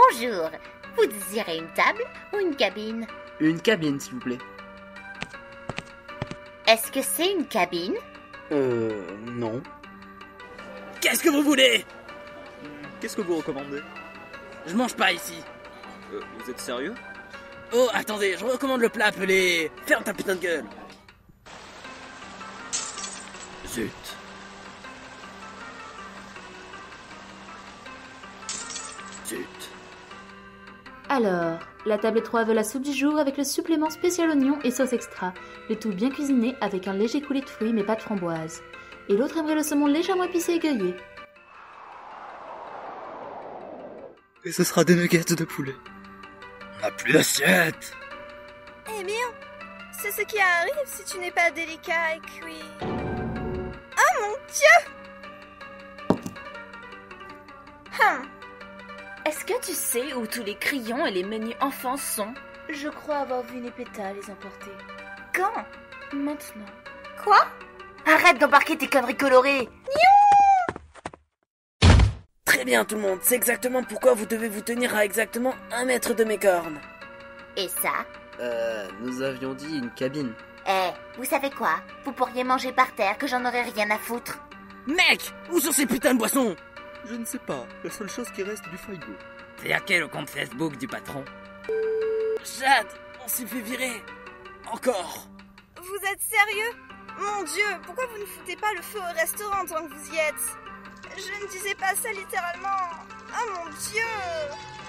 Bonjour. Vous désirez une table ou une cabine? Une cabine, s'il vous plaît. Est-ce que c'est une cabine? Non. Qu'est-ce que vous voulez? Qu'est-ce que vous recommandez? Je mange pas ici. Vous êtes sérieux? Oh, attendez, je recommande le plat appelé... Ferme ta putain de gueule. Zut. Zut. Alors, la table 3 veut la soupe du jour avec le supplément spécial oignon et sauce extra, le tout bien cuisiné avec un léger coulis de fruits mais pas de framboise. Et l'autre aimerait le saumon légèrement épicé et grillé. Et ce sera des nuggets de poulet. On n'a plus d'assiette. Eh bien, c'est ce qui arrive si tu n'es pas délicat et cuit. Oh mon Dieu! Est-ce que tu sais où tous les crayons et les menus enfants sont? Je crois avoir vu Népéta les emporter. Quand? Maintenant. Quoi? Arrête d'embarquer tes conneries colorées! Très bien tout le monde, c'est exactement pourquoi vous devez vous tenir à exactement 1 mètre de mes cornes. Et ça? Nous avions dit une cabine. Vous savez quoi? Vous pourriez manger par terre, que j'en aurais rien à foutre. Mec, où sont ces putains de boissons? Je ne sais pas. La seule chose qui reste du frigo. C'est à quel compte Facebook du patron? Jade, on s'est fait virer. Encore. Vous êtes sérieux? Mon Dieu, pourquoi vous ne foutez pas le feu au restaurant tant que vous y êtes? Je ne disais pas ça littéralement. Oh mon Dieu!